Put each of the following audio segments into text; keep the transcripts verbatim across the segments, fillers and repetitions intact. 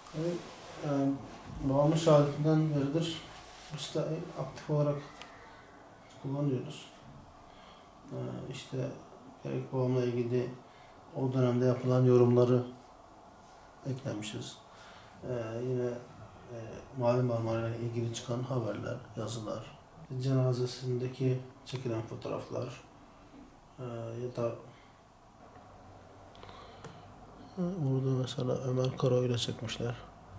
Evet, yani babamın şehadetinden beridir biz de aktif olarak kullanıyoruz. Ee, işte gerek babamla ilgili o dönemde yapılan yorumları eklemişiz. Ee, yine e, Mavi Marmara ile ilgili çıkan haberler, yazılar, cenazesindeki çekilen fotoğraflar e, ya da burada mesela Ömer Karo ile çekmişler.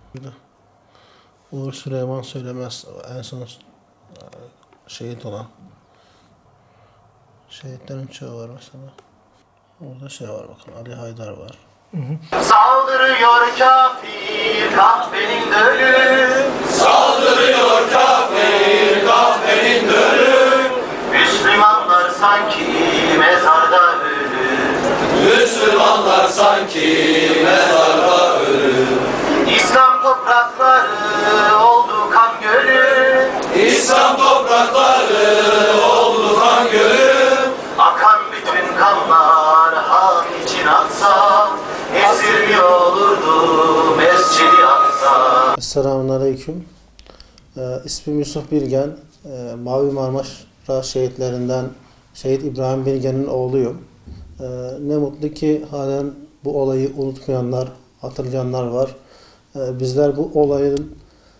Uğur Süleyman Söylemez en son şehit olan. Şehitlerin çoğu var mesela. Orada şey var bakın, Ali Haydar var. Hı hı. Saldırıyor kafir kahvenin dölü. Saldırıyor kafir kahvenin dölü. Müslümanlar sanki mezarda ölü. Müslümanlar sanki mezarda ölü. İslam toprakları oldu kan gölü. İslam toprakları oldu kan gölü. Akan bütün kanlar hak için aksa, esir mi olurdu Mescid-i Aksa? Esselamun Aleyküm. Ee, ismim Yusuf Bilgen. Ee, Mavi Marmara şehitlerinden Şehit İbrahim Bilgen'in oğluyum. Ee, ne mutlu ki halen bu olayı unutmayanlar, hatırlayanlar var. Ee, bizler bu olayın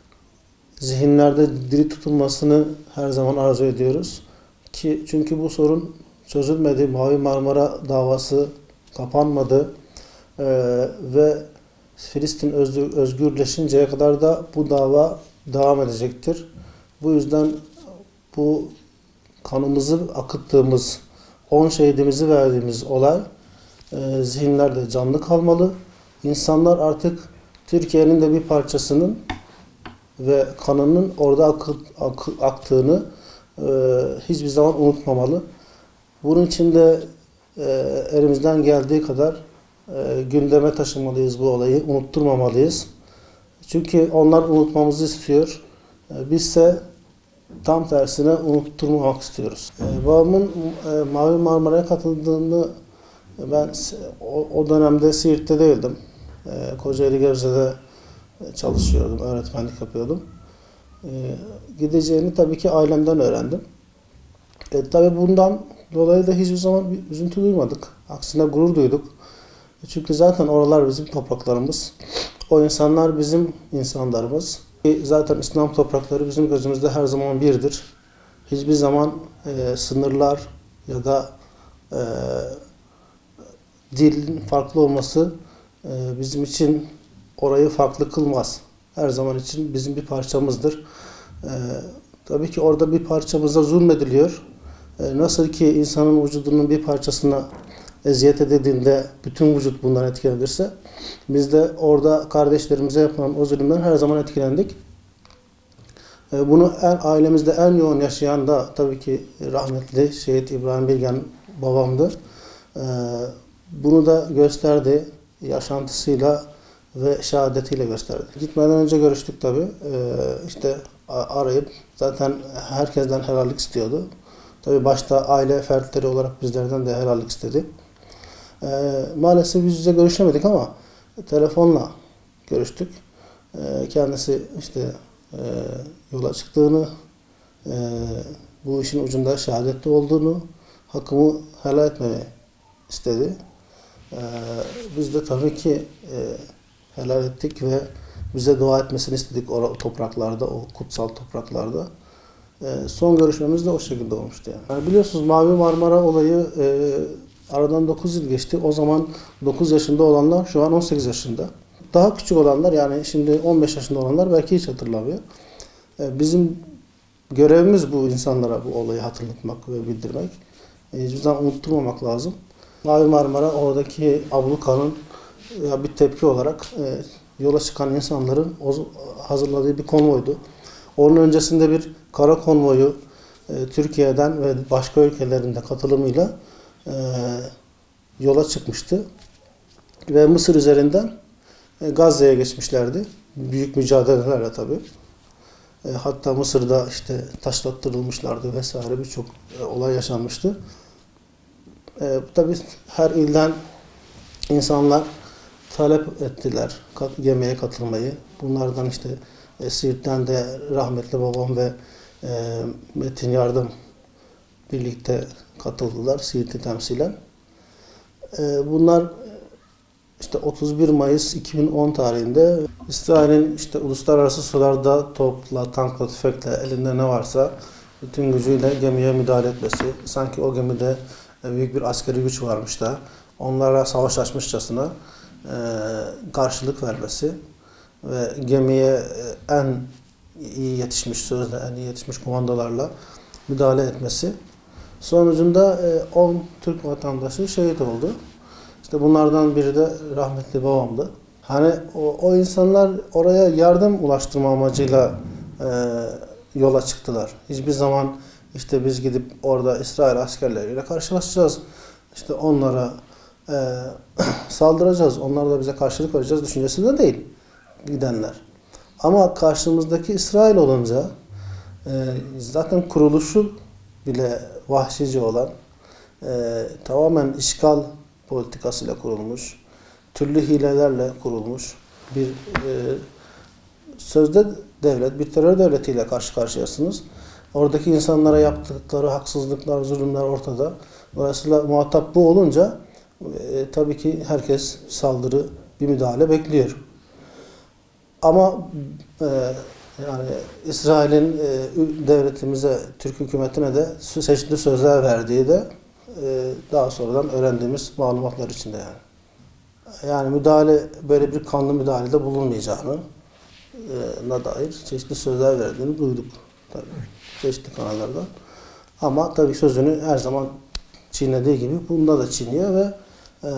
zihinlerde diri tutulmasını her zaman arzu ediyoruz. Ki çünkü bu sorun çözülmedi. Mavi Marmara davası kapanmadı. Ee, ve Filistin özgür, özgürleşinceye kadar da bu dava devam edecektir. Bu yüzden bu kanımızı akıttığımız, on şehidimizi verdiğimiz olay e, zihinlerde canlı kalmalı. İnsanlar artık Türkiye'nin de bir parçasının ve kanının orada akı, akı, aktığını e, hiçbir zaman unutmamalı. Bunun için de e, elimizden geldiği kadar e, gündeme taşımalıyız bu olayı, unutturmamalıyız. Çünkü onlar unutmamızı istiyor. E, bizse tam tersine unutturmamak istiyoruz. E, babamın e, Mavi Marmara'ya katıldığını ben o, o dönemde Siirt'te değildim. E, Kocaeli Gebze'de çalışıyordum, öğretmenlik yapıyordum. E, gideceğini tabii ki ailemden öğrendim. E, tabii bundan dolayı da hiçbir zaman bir üzüntü duymadık. Aksine gurur duyduk. Çünkü zaten oralar bizim topraklarımız. O insanlar bizim insanlarımız. E, zaten İslam toprakları bizim gözümüzde her zaman birdir. Hiçbir zaman e, sınırlar ya da e, dilin farklı olması e, bizim için orayı farklı kılmaz. Her zaman için bizim bir parçamızdır. E, tabii ki orada bir parçamıza zulmediliyor. E, nasıl ki insanın vücudunun bir parçasına eziyet edildiğinde bütün vücut bundan etkilenirse, biz de orada kardeşlerimize yapılan o zulümden her zaman etkilendik. E, bunu en, ailemizde en yoğun yaşayan da tabii ki rahmetli Şehit İbrahim Bilgen babamdı. E, bunu da gösterdi yaşantısıyla ve şehadetiyle gösterdi. Gitmeden önce görüştük tabii. Ee, işte arayıp zaten herkesten helallik istiyordu. Tabii başta aile fertleri olarak bizlerden de helallik istedi. Ee, maalesef yüz yüze görüşemedik ama telefonla görüştük. Ee, kendisi işte e, yola çıktığını, e, bu işin ucunda şehadetli olduğunu, hakkımı helal etmemi istedi. Ee, biz de tabii ki e, helal ettik ve bize dua etmesini istedik o topraklarda, o kutsal topraklarda. E, son görüşmemiz de o şekilde olmuştu yani. Yani biliyorsunuz Mavi Marmara olayı e, aradan dokuz yıl geçti. O zaman dokuz yaşında olanlar şu an on sekiz yaşında. Daha küçük olanlar, yani şimdi on beş yaşında olanlar belki hiç hatırlamıyor. E, bizim görevimiz bu insanlara bu olayı hatırlatmak ve bildirmek. E, hiçbir zaman unutturmamak lazım. Mavi Marmara oradaki ablukanın bir tepki olarak e, yola çıkan insanların hazırladığı bir konvoydu. Onun öncesinde bir kara konvoyu e, Türkiye'den ve başka ülkelerin de katılımıyla e, yola çıkmıştı. Ve Mısır üzerinden e, Gazze'ye geçmişlerdi. Büyük mücadelelerle tabii. E, hatta Mısır'da işte taşlattırılmışlardı vesaire, birçok e, olay yaşanmıştı. E, tabii her ilden insanlar talep ettiler gemiye katılmayı. Bunlardan işte e, Siirt'ten de rahmetli babam ve e, Metin Yardım birlikte katıldılar Siirt'i temsilen. E, bunlar işte otuz bir Mayıs iki bin on tarihinde İsrail'in işte uluslararası sularda topla, tankla, tüfekle elinde ne varsa bütün gücüyle gemiye müdahale etmesi, sanki o gemide büyük bir askeri güç varmış da onlara savaş açmışçasına e, karşılık vermesi ve gemiye en iyi yetişmiş, sözde en iyi yetişmiş komandolarla müdahale etmesi sonucunda on Türk vatandaşı şehit oldu. İşte bunlardan biri de rahmetli babamdı. Hani o, o insanlar oraya yardım ulaştırma amacıyla e, yola çıktılar. Hiçbir zaman işte biz gidip orada İsrail askerleriyle karşılaşacağız. İşte onlara e, saldıracağız. Onlar da bize karşılık vereceğiz düşüncesinde değil gidenler. Ama karşımızdaki İsrail olunca e, zaten kuruluşu bile vahşice olan, e, tamamen işgal politikasıyla kurulmuş, türlü hilelerle kurulmuş bir e, sözde devlet, bir terör devletiyle karşı karşıyasınız. Oradaki insanlara yaptıkları haksızlıklar, zulümler ortada. Dolayısıyla muhatap bu olunca e, tabii ki herkes saldırı, bir müdahale bekliyor. Ama e, yani İsrail'in e, devletimize, Türk hükümetine de çeşitli sözler verdiği de e, daha sonradan öğrendiğimiz malumatlar içinde yani. Yani müdahale, böyle bir kanlı müdahalede bulunmayacağını e, na dair çeşitli sözler verdiğini duyduk tabii. Çeşitli kanallardan. Ama tabii sözünü her zaman çiğnediği gibi bunda da çiğniyor ve e,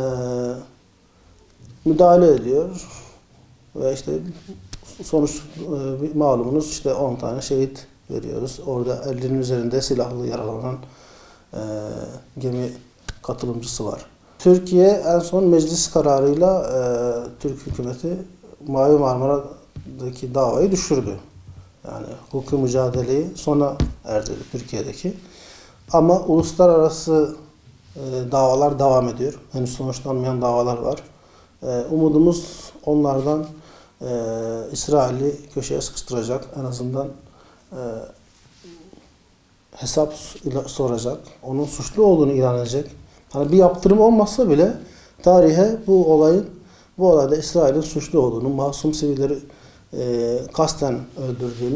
müdahale ediyor. Ve işte sonuç e, malumunuz işte on tane şehit veriyoruz. Orada ellinin üzerinde silahlı yaralanan e, gemi katılımcısı var. Türkiye en son meclis kararıyla e, Türk hükümeti Mavi Marmara'daki davayı düşürdü. Yani hukuki mücadeleyi sona erdirdi Türkiye'deki. Ama uluslararası e, davalar devam ediyor. Henüz sonuçlanmayan davalar var. E, umudumuz onlardan e, İsrail'i köşeye sıkıştıracak. En azından e, hesap soracak. Onun suçlu olduğunu ilan edecek. Hani bir yaptırım olmazsa bile tarihe bu olayın, bu olayda İsrail'in suçlu olduğunu, masum sivilleri e, kasten öldürdüğünü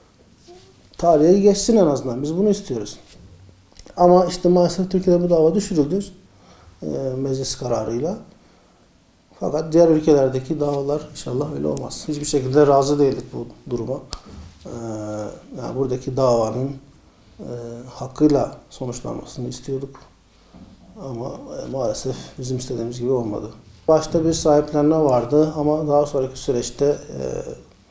tarihe geçsin en azından. Biz bunu istiyoruz. Ama işte maalesef Türkiye'de bu dava düşürüldü e, meclis kararıyla. Fakat diğer ülkelerdeki davalar inşallah öyle olmaz. Hiçbir şekilde razı değildik bu duruma. E, yani buradaki davanın e, hakkıyla sonuçlanmasını istiyorduk. Ama e, maalesef bizim istediğimiz gibi olmadı. Başta bir sahiplenme vardı ama daha sonraki süreçte e, e,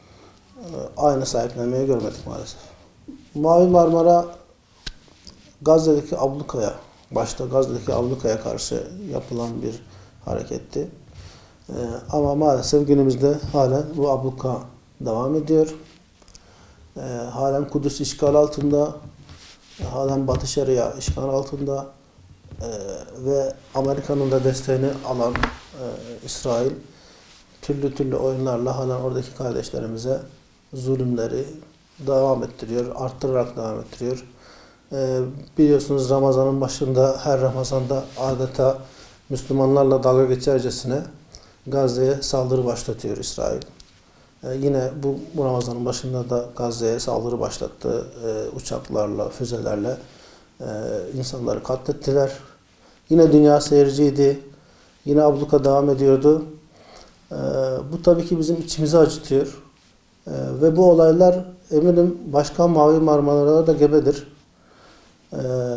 aynı sahiplenmeyi görmedik maalesef. Mavi Marmara Gazze'deki ablukaya, başta Gazze'deki ablukaya karşı yapılan bir hareketti. E, ama maalesef günümüzde halen bu abluka devam ediyor. E, halen Kudüs işgal altında, e, halen Batı Şeria işgal altında. Ee, ve Amerika'nın da desteğini alan e, İsrail türlü türlü oyunlarla hala oradaki kardeşlerimize zulümleri devam ettiriyor, arttırarak devam ettiriyor. Ee, biliyorsunuz Ramazan'ın başında, her Ramazan'da adeta Müslümanlarla dalga geçercesine Gazze'ye saldırı başlatıyor İsrail. Ee, yine bu, bu Ramazan'ın başında da Gazze'ye saldırı başlattı. Ee, uçaklarla, füzelerle e, insanları katlettiler. Yine dünya seyirciydi. Yine abluka devam ediyordu. Ee, bu tabii ki bizim içimizi acıtıyor. Ee, ve bu olaylar eminim başka Mavi Marmara'da da gebedir. Ee,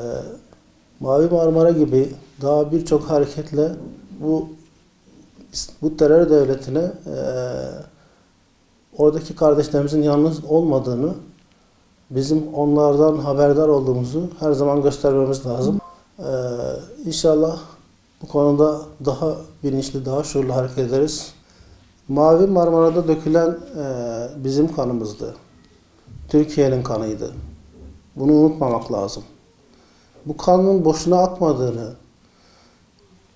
Mavi Marmara gibi daha birçok hareketle bu bu terör devletine e, oradaki kardeşlerimizin yalnız olmadığını, bizim onlardan haberdar olduğumuzu her zaman göstermemiz lazım. Ee, İnşallah bu konuda daha bilinçli, daha şuurlu hareket ederiz. Mavi Marmara'da dökülen e, bizim kanımızdı. Türkiye'nin kanıydı. Bunu unutmamak lazım. Bu kanın boşuna akmadığını,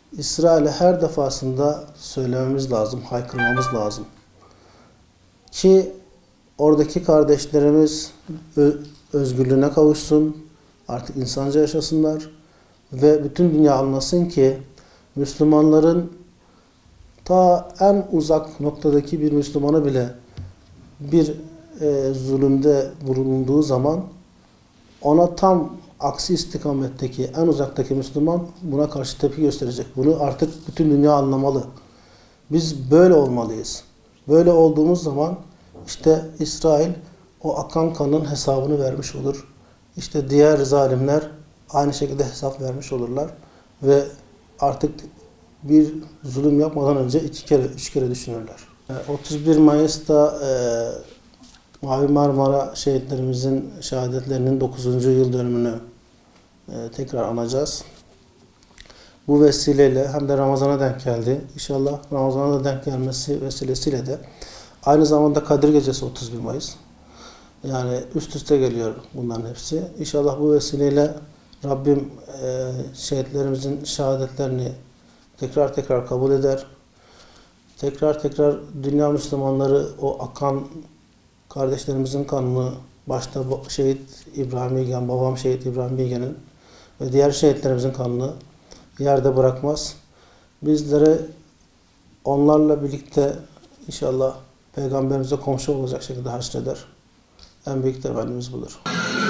İsrail'e her defasında söylememiz lazım, haykırmamız lazım. Ki oradaki kardeşlerimiz özgürlüğüne kavuşsun, artık insanca yaşasınlar ve bütün dünya anlasın ki Müslümanların ta en uzak noktadaki bir Müslümanı bile bir e, zulümde bulunduğu zaman ona tam aksi istikametteki en uzaktaki Müslüman buna karşı tepki gösterecek. Bunu artık bütün dünya anlamalı. Biz böyle olmalıyız. Böyle olduğumuz zaman işte İsrail o akan kanın hesabını vermiş olur. İşte diğer zalimler aynı şekilde hesap vermiş olurlar ve artık bir zulüm yapmadan önce iki kere, üç kere düşünürler. otuz bir Mayıs'ta e, Mavi Marmara şehitlerimizin şehadetlerinin dokuzuncu yıl dönümünü e, tekrar anacağız. Bu vesileyle hem de Ramazan'a denk geldi. İnşallah Ramazan'a da denk gelmesi vesilesiyle de aynı zamanda Kadir Gecesi otuz bir Mayıs. Yani üst üste geliyor bunların hepsi. İnşallah bu vesileyle Rabbim e, şehitlerimizin şehadetlerini tekrar tekrar kabul eder. Tekrar tekrar dünya Müslümanları o akan kardeşlerimizin kanını, başta şehit İbrahim Bilgen, babam şehit İbrahim Bilgen'in ve diğer şehitlerimizin kanını yerde bırakmaz. Bizlere onlarla birlikte inşallah Peygamberimize komşu olacak şekilde haşreder. En büyük temennimiz budur.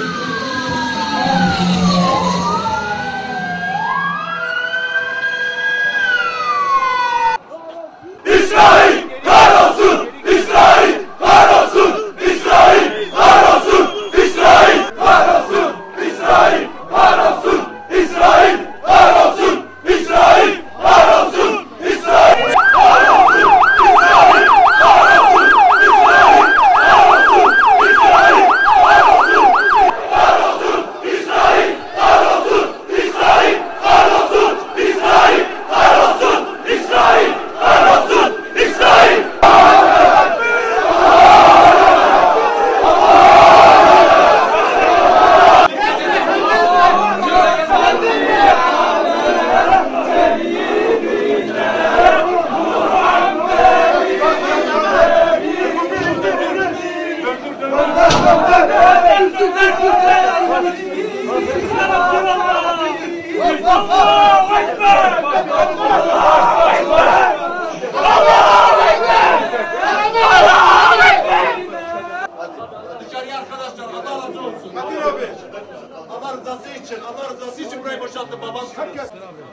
İsrail kahrolsun! İsrail kahrolsun! İsrail kahrolsun! İsrail kahrolsun! İsrail kahrolsun! İsrail kahrolsun! İsrail kahrolsun! İsrail kahrolsun! İsrail kahrolsun! İsrail kahrolsun! İsrail kahrolsun! Kahrolsun! İsrail kahrolsun! İsrail kahrolsun! İsrail kahrolsun! İsrail kahrolsun! İsrail! Dışarıya arkadaşlar, Allah razı olsun. Kadir abi, Allah rızası için, Allah rızası için burayı boşalttı babam. Herkes.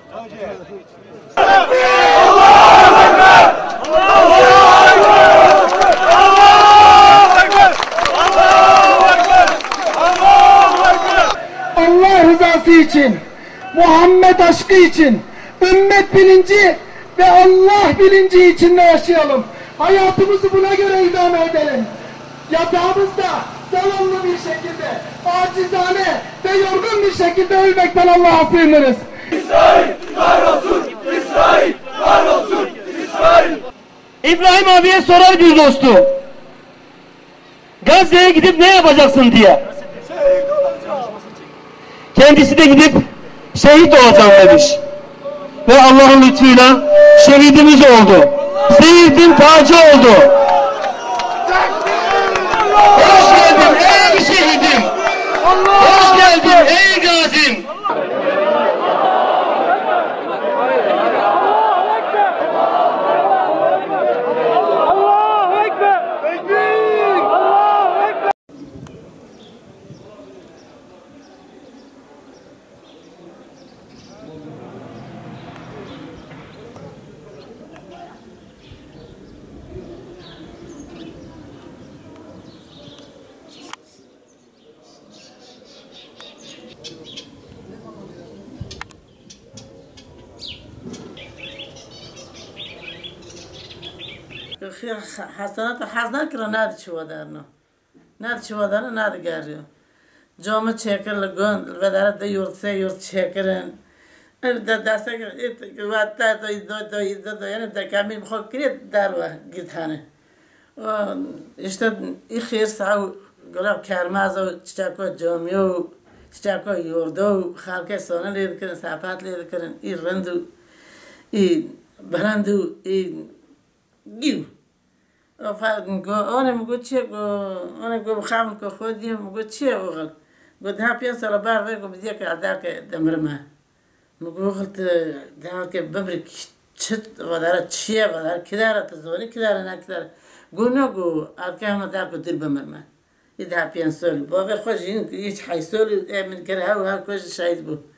Allah rızası için, Muhammed aşkı için, ümmet bilinci ve Allah bilinci içinde yaşayalım. Hayatımızı buna göre idame edelim. Yatağımızda zavallı bir şekilde, acizane ve yorgun bir şekilde ölmekten Allah'a sığınırız. İsrail kahrolsun! İsrail kahrolsun! İsrail! İbrahim abiye sorar bir dostu. Gazze'ye gidip ne yapacaksın diye. Kendisi de gidip şehit olacağım demiş. Ve Allah'ın lütfuyla şehidimiz oldu. Şehidin tacı oldu. Hoş geldin ey şehidim. Hoş geldin ey gazim. حسنات حسنات کلا ناد چوا دارنا ناد چوا دارنا ناد گریو جامع چکر لگون و دارد یورت سه یورت چکرن ده دسته که وقت تا تا تا تا تا یعنی تا کمی بخواد کرد در و گیتانه و işte İxir sağ gülüp kermez o çiçek camiye çiçek yurdu halka sonra lidikirin sapat lidikirin İrlandu i barandu i giu. Ona mu çiye ona go xavn ko xodi mu çiye oğul. Go daha piyasa la bar ve go bidiye ki adak demirme. Mu go xalt daha ki babrik çıt vadara çiye vadara kidara tazoni kidara na kidara. Go no go arkama da ko dir bemirme. İdha piyasol. Bu ve xojin hiç haysol min kara ha ko şahit bu.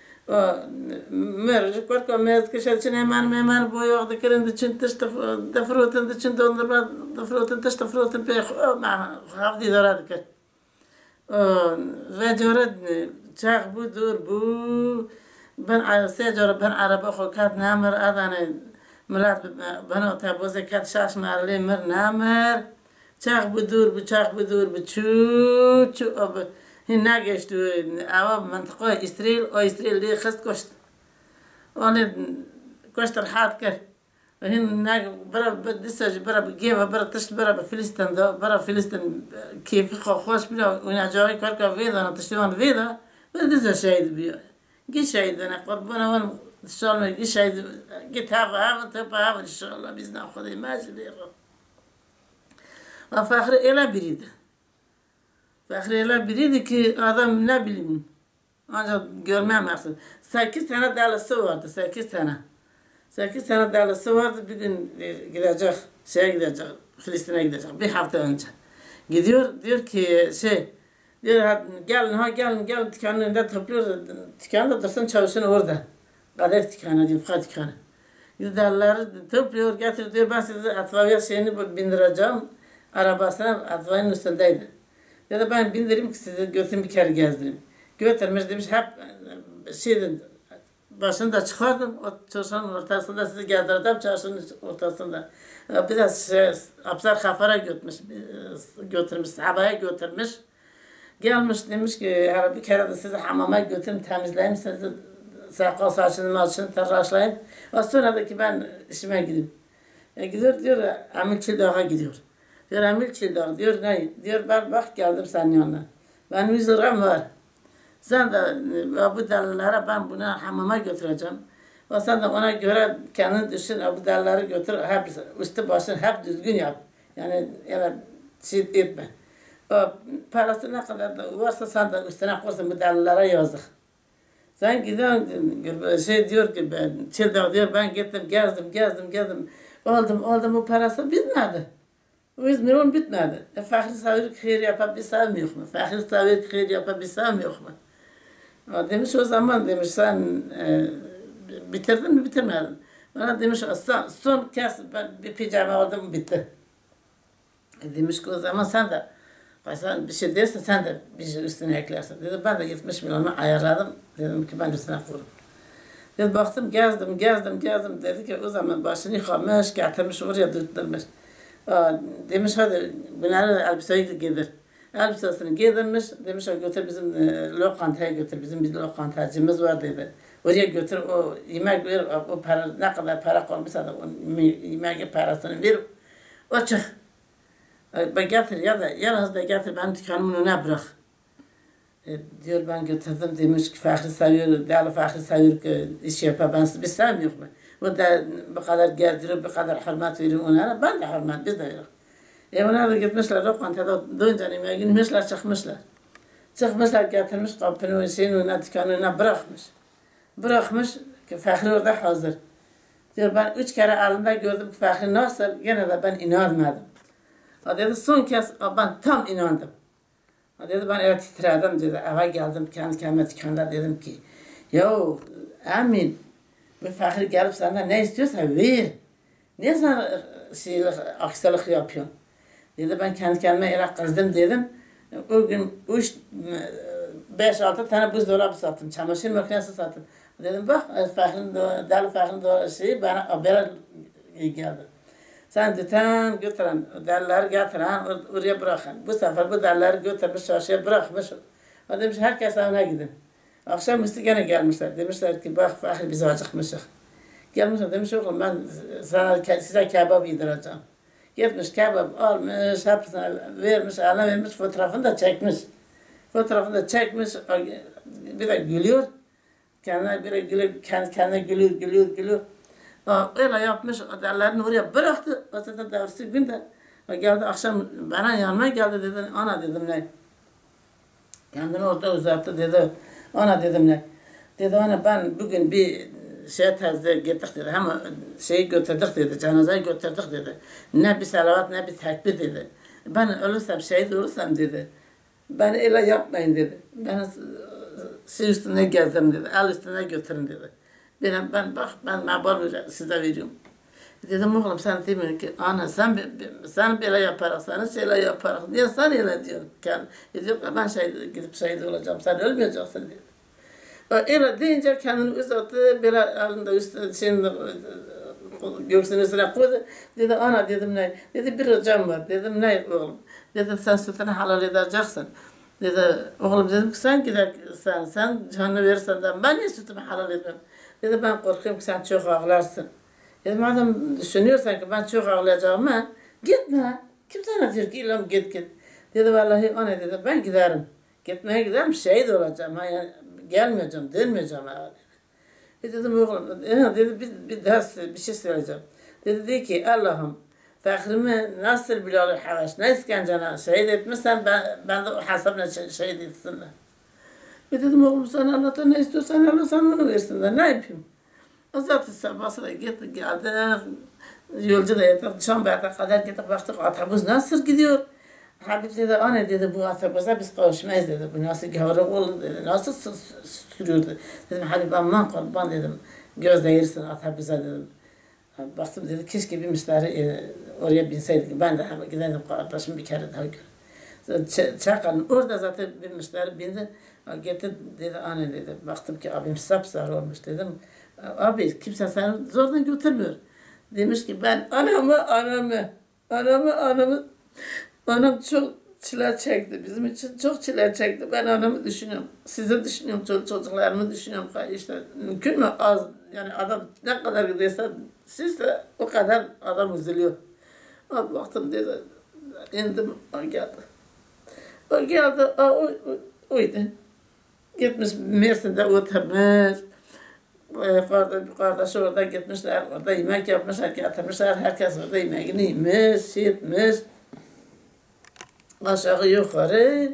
Merge korka mez kişer hemen hemen bu yolda kirinde için test defroten için dondurma defroten test defroten pe ma hafdi daradık. Ve jorad çak bu dur bu ben ayse jorad ben araba xokat namer adane ملات بنا تابوزه کات شاش مارلی مر نامر چاق بدور بچاق بدور بچو چو اب هن نگشت اوا منطقه اسرائیل او اسرائیل لی خست کشت اون کشت راحت کرد و هن نگ برا بدسج برا بگیو برا تشت برا بفلسطین دا برا فلسطین کیف خو خوش بلا اون جای کار کا ویدا نتشتوان ویدا بدز شهید بیا گی شهید انا قربان اون ان شاء الله گی شهید گی تاف هاو تاف هاو ان شاء الله باذن خدای ماجد و فخر اله برید فخر اله برید ki adam ne bileyim ancak görmem aslında sekiz tane dalası vardı sekiz tane sekiz tane dalası vardı bir gün gidecek şeye gidecek Filistin'e gidecek bir hafta önce gidiyor diyor ki şey diyor gelin ha gelin gelin dükkanın önünde topluyor dükkanda dursun çalışın orada kader dükkanı diyor fakat dükkanı giderleri topluyor getiriyor diyor ben size atfaya şeyini bindireceğim arabasına atfayın üstündeydi ya da ben bindireyim ki sizi götürün bir kere gezdireyim götürmüş demiş hep şeydi başını da çıkardım o çarşının ortasında sizi gezdirdim çarşının ortasında biraz şey, Abzar Hafar'a götürmüş götürmüş sahabaya götürmüş gelmiş demiş ki bir kere de sizi hamama götürün temizleyeyim sizi sakal saçını maçını tıraşlayayım ve sonra da ki ben işime gideyim e, gidiyor diyor Amil Çildağ'a gidiyor diyor Amil Çildağ diyor ne diyor ben bak geldim senin yanına benim yüz liram var sen de bu delilara ben bunu hamama götüreceğim ve sen de ona göre kendin düşün bu delileri götür hep üstü başını hep düzgün yap yani öyle şey etme o parası ne kadar da varsa sen de üstüne koysun bu delilere yazık sen gidiyorsun şey diyor ki ben Çildağ diyor ben gittim gezdim gezdim gezdim oldum oldum bu parası bitmedi o yüz milyon bitmedi e, Fahri Savir khir yapabilsem yok mu Fahri Savir khir yapabilsem yok mu o demiş o zaman demiş sen e, bitirdin mi bitirmedin bana demiş son, son kez ben bir pijama aldım bitti e, demiş ki o zaman sen de sen bir şey dersen sen de bir şey üstüne eklersin dedi ben de yetmiş milyonu ayarladım dedim ki ben üstüne kurum dedi baktım gezdim gezdim gezdim dedi ki o zaman başını yıkamış getirmiş oraya dürttürmüş demiş hadi bunları elbiseyi giydir elbisesini giydirmiş demiş götür bizim e, lokantaya götür bizim bir lokantacımız var dedi oraya götür o yemek ver o para ne kadar para kalmışsa da o yemek parasını ver o çık ben getir ya da yalnız da getir benim dükkanımın önüne bırak e, diyor ben götürdüm demiş ki Fahri Savir değerli Fahri Savir ki iş yapar ben bir sevim yok mu o da bu kadar gezdirir bu kadar hürmet veriyor onlara ben de hürmet biz de veriyoruz e onlar da gitmişler lokantada dönünce yemeğe gitmişler çıkmışlar çıkmışlar getirmiş kapının şeyin önüne dükkanın önüne bırakmış bırakmış ki Fahri orada hazır diyor ben üç kere elimde gördüm Fahri nasıl gene de ben inanmadım o dedi son kez ben tam inandım o dedi ben evet titredim dedi eve geldim kendi kendime dükkanda dedim ki yo Amin bu Fahri gelip senden ne istiyorsa ver niye sen şeylik aksilik yapıyorsun dedi ben kendi kendime yere kızdım dedim o gün üç beş altı tane buzdolabı sattım çamaşır makinesi sattım dedim bak Fahri'nin deli Fahri'nin şeyi bana haber geldi sen düten götüren delileri getiren oraya bırakın bu sefer bu delileri götürmüş çarşıya bırakmış o demiş herkes evine gidin akşamüstü gene gelmişler demişler ki bak Fahri biz acıkmışız gelmişler demiş oğlum ben sana size kebap yedireceğim gitmiş kebap almış hepsine vermiş eline vermiş fotoğrafını da çekmiş fotoğrafını da çekmiş bir de gülüyor kendine bir de gülüyor kendi kendine gülüyor gülüyor gülüyor Öyle yapmış, ellerini oraya bıraktı. Zaten dersi günde geldi akşam bana yanıma geldi dedi. Ana dedim ne? Kendini orada uzattı dedi. Ana dedim ne? Dedi ana ben bugün bir şeye tezde gittik dedi. Hem şeyi götürdük dedi. Cenazeyi götürdük dedi. Ne bir salavat ne bir tekbir dedi. Ben ölürsem şehit olursam dedi. Beni öyle yapmayın dedi. Beni şey üstüne gezdirin dedi. El üstüne götürün dedi. Ben, ben bak ben mabal size veriyorum. Dedim oğlum sen demiyorsun ki ana sen sen böyle yaparak sen şeyler yaparak niye sen öyle diyorsun? Diyor ben şey gidip şehit olacağım sen ölmeyeceksin diyor. Öyle deyince kendini uzattı böyle elinde üstüne şeyinde göğsünün üstüne koydu. Dedi ana dedim ne? Dedi bir hocam var. Dedim ne oğlum? Dedi sen sütünü halal edeceksin. Dedi oğlum dedim ki sen gider sen sen canını verirsen de ben niye sütümü halal etmem? Dedi ben korkuyorum ki sen çok ağlarsın. Dedim madem düşünüyorsan ki ben çok ağlayacağım ha gitme. Kim sana diyor ki ilam git git. Dedi vallahi ana dedi ben giderim. Gitmeye giderim şehit olacağım. Ha, yani, gelmeyeceğim dönmeyeceğim ha dedi. E dedim oğlum dedi bir, bir daha bir şey söyleyeceğim. Dedi, dedi ki Allah'ım fakrimi nasıl Bilal-i Havaş ne iskencene şehit etmişsen ben, ben de o hesabına şehit etsinler. E dedim oğlum sen Allah'ta ne istiyorsan Allah sana onu versin de ne yapayım? O zaten sabahsı da gitti geldi. Yolcu da yedik. Çamber'de kadar gittik baktık otobüs nasıl gidiyor? Habib dedi anne dedi bu otobüse biz kavuşmayız dedi. Bu nasıl gavur oğlum dedi. Nasıl sürüyordu? Dedim Habib aman kurban dedim. Göz değirsin otobüse dedim. Baktım dedi keşke bir müşteri e, oraya binseydik. Ben de hemen gidelim kardeşim bir kere daha gör. Çakalın orada zaten bir müşteri bindi. Gitti dedi anne dedi. Baktım ki abim sapsarı olmuş dedim. Abi kimse seni zordan götürmüyor. Demiş ki ben anamı anamı anamı anamı anam çok çile çekti. Bizim için çok çile çekti. Ben anamı düşünüyorum. Sizi düşünüyorum. Çocuk çocuklarımı düşünüyorum. İşte mümkün mü? Az yani adam ne kadar gidiyorsa siz de o kadar adam üzülüyor. Abi baktım dedi. İndim o geldi. O geldi. O, o, o, oydu. Gitmiş Mersin'de oturmuş. Kardeş, kardeşi orada gitmişler, orada yemek yapmışlar, getirmişler, herkes orada yemeğini yemiş, yetmiş. Aşağı yukarı,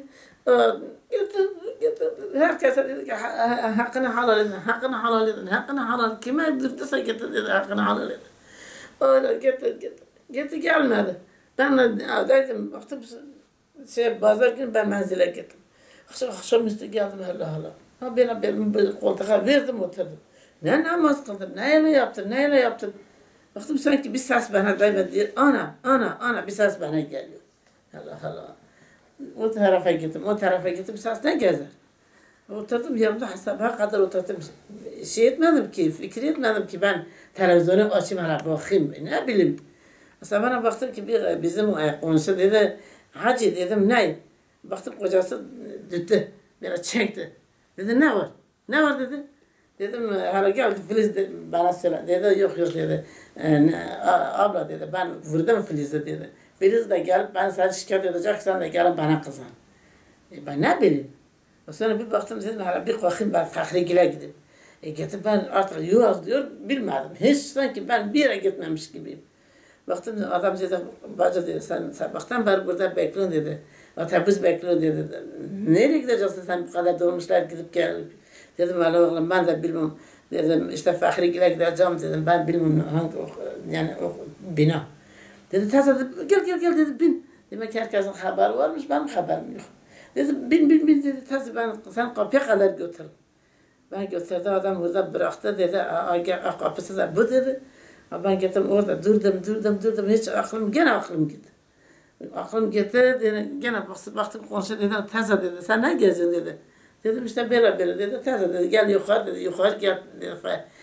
getir, getir, herkese dedi ki hakkını halal edin, hakkını halal edin, hakkını halal edin. Kime dürtüse getir dedi, hakkını halal edin. Öyle getir, getir, getir gelmedi. Ben de dedim, baktım şey, pazar günü ben menzile gittim. Akşam, akşamüstü geldim Allah Allah. Ha ben benim koltuğa verdim oturdum. Ne namaz kıldım, ne öyle yaptın, ne öyle yaptın. Baktım sanki bir ses bana değmedi diyor. Ana, ana, ana bir ses bana geliyor. Allah Allah. O tarafa gittim, o tarafa gittim, ses ne gezer? Oturdum yanımda sabaha kadar oturdum. Şey etmedim ki, fikir etmedim ki ben televizyonu açayım hala bakayım. Ne bileyim. Sabahına baktım ki bir bizim konuşu dedi. Hacı dedim ne? Baktım kocası düttü, böyle çekti. Dedi ne var? Ne var dedi. Dedim hala geldi Filiz de, bana söyle. Dedi yok yok dedi. E, abla dedi ben vurdum Filiz'i dedi. Filiz de gelip ben seni şikayet edecek sen de gelin bana kızan. E, ben ne bileyim. O sonra bir baktım dedim hala bir kalkayım ben Fakrigil'e gideyim. E gittim ben artık yuvarız diyor bilmedim. Hiç sanki ben bir yere gitmemiş gibiyim. Baktım adam dedi bacı dedi sen sabahtan beri burada bekliyorsun dedi. Otobüs bekliyor dedi. Nereye gideceksin sen bu kadar dolmuşlar gidip gelip. Dedim valla oğlum ben de bilmem. Dedim işte Fakrigil'e gideceğim dedim. Ben bilmem hangi o, yani o bina. Dedi teyze dedi, gel gel gel dedi bin. Demek ki herkesin haberi varmış benim haberim yok. Dedim bin bin bin dedi teyze ben sen kapıya kadar götür. Ben götürdü adam burada bıraktı dedi kapısı da bu dedi. Ben gittim orada durdum durdum durdum hiç aklım gene aklım gitti. Aklım gitti gene baktım, baktım konuştu dedi teyze dedi sen ne geziyorsun dedi. Dedim işte böyle böyle dedi teyze dedi gel yukarı dedi yukarı gel dedi.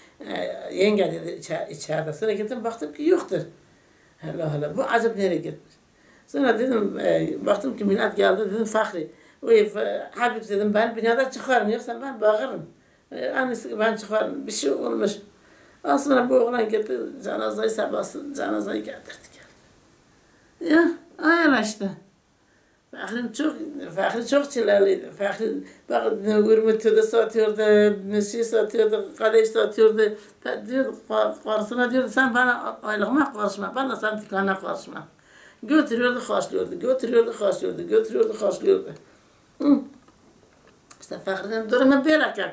E, yenge dedi içer, içeride. Sonra gittim baktım ki yoktur. Allah Allah bu acaba nereye gitmiş. Sonra dedim e, baktım ki millet geldi dedim Fahri. Uy, Habib dedim ben binada çıkarım yoksa ben bağırırım. E, annesi ben çıkarım bir şey olmuş. Ondan sonra bu oğlan gitti cenazeyi sabahsı cenazeyi getirdi geldi. Ya öyle işte. Fahri'm çok, Fahri çok çilerliydi. Fahri bak hürmetüde satıyordu, mesih satıyordu, kadeh satıyordu. Diyordu, karısına diyordu sen bana aylığıma karışma, ben de sen dükkanına karışma. Götürüyordu, haşlıyordu, götürüyordu, haşlıyordu, götürüyordu, haşlıyordu. İşte Fahri'nin durumu böyle.